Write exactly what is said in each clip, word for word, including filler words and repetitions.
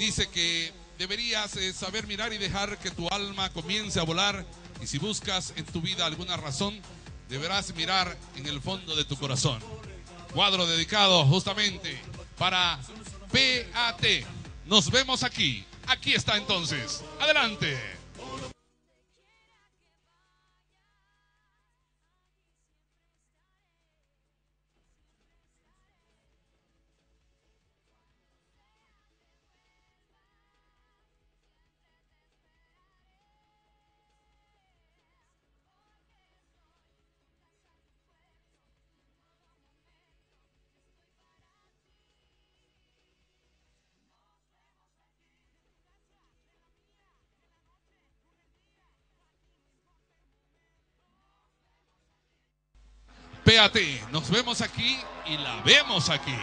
dice que deberías eh, saber mirar y dejar que tu alma comience a volar. Y si buscas en tu vida alguna razón, deberás mirar en el fondo de tu corazón. Cuadro dedicado justamente para P A T. Nos vemos aquí. Aquí está entonces. Adelante. P A T, nos vemos aquí y la vemos aquí.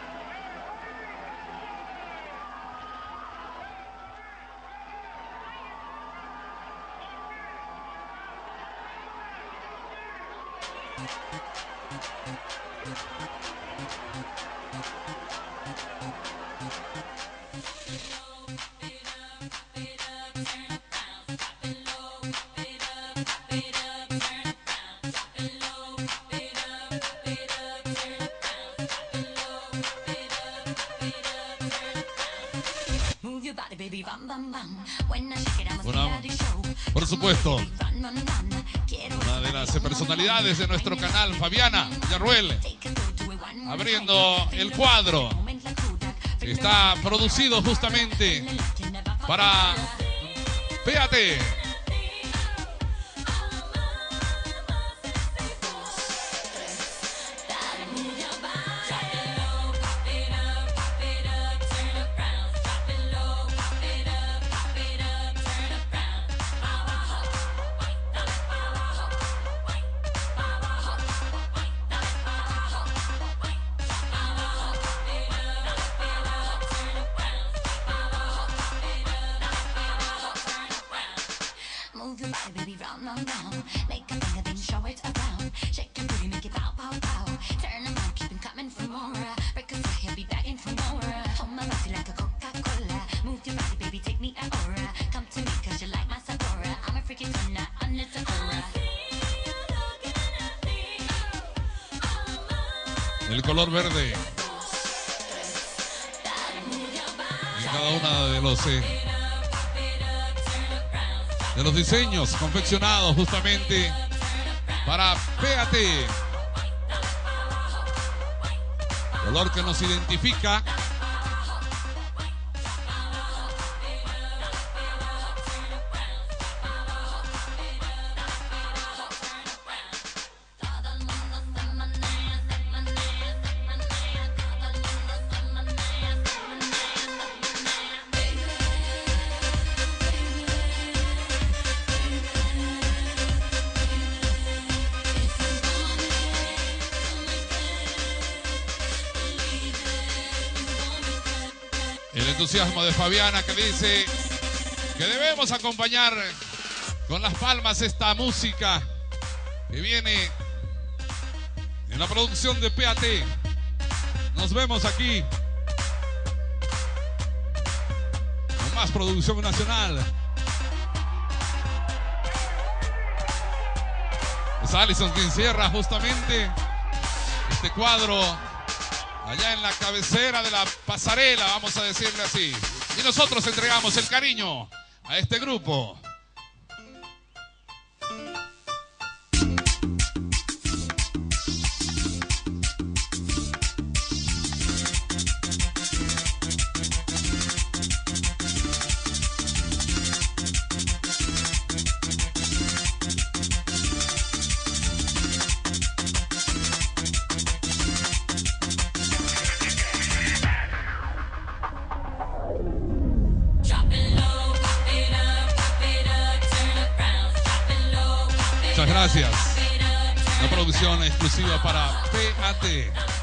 Una, por supuesto, una de las personalidades de nuestro canal, Fabiana Villarruel, abriendo el cuadro. Está producido justamente para P A T. El color verde en cada uno de los eh, de los diseños confeccionados justamente para P A T, color que nos identifica el entusiasmo de Fabiana, que dice que debemos acompañar con las palmas esta música que viene en la producción de P A T. Nos vemos aquí con más producción nacional. Es Alison quien cierra justamente este cuadro allá en la cabecera de la pasarela, vamos a decirle así. Y nosotros entregamos el cariño a este grupo. Muchas gracias. Una producción exclusiva para P A T.